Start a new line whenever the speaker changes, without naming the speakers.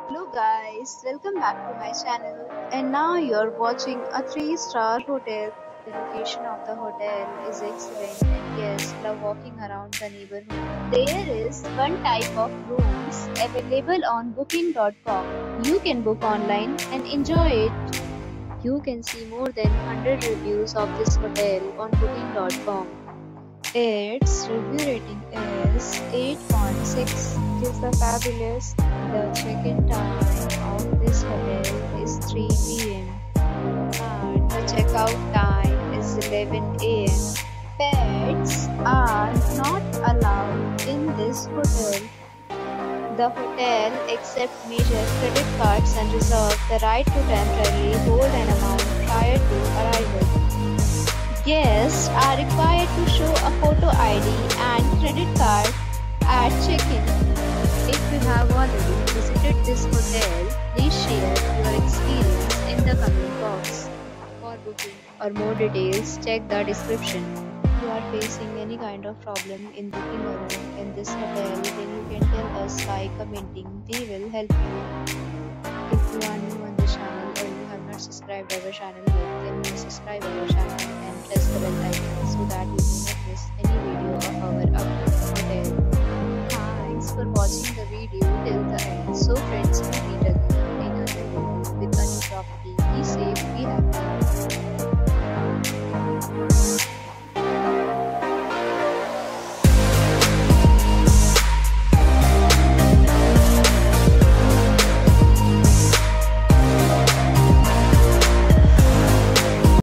Hello guys, welcome back to my channel. And now you're watching a 3-star hotel. The location of the hotel is excellent and guests love walking around the neighborhood. There is one type of rooms available on booking.com. You can book online and enjoy it. You can see more than 100 reviews of this hotel on booking.com. Its review rating is 8.6. It is the fabulous. The check-in time of this hotel is 3 p.m. and the checkout time is 11 a.m. Pets are not allowed in this hotel. The hotel accepts major credit cards and reserves the right to temporarily hold an amount prior to arrival. Guests are required to show a photo ID and credit card at check-in. If you have already visited this hotel, please share your experience in the comment box. For booking or more details, check the description. If you are facing any kind of problem in booking a room in this hotel, then you can tell us by commenting. We will help you. If you are new on the channel or you have not subscribed our channel yet, then please subscribe our channel and press the bell icon so that you do not miss any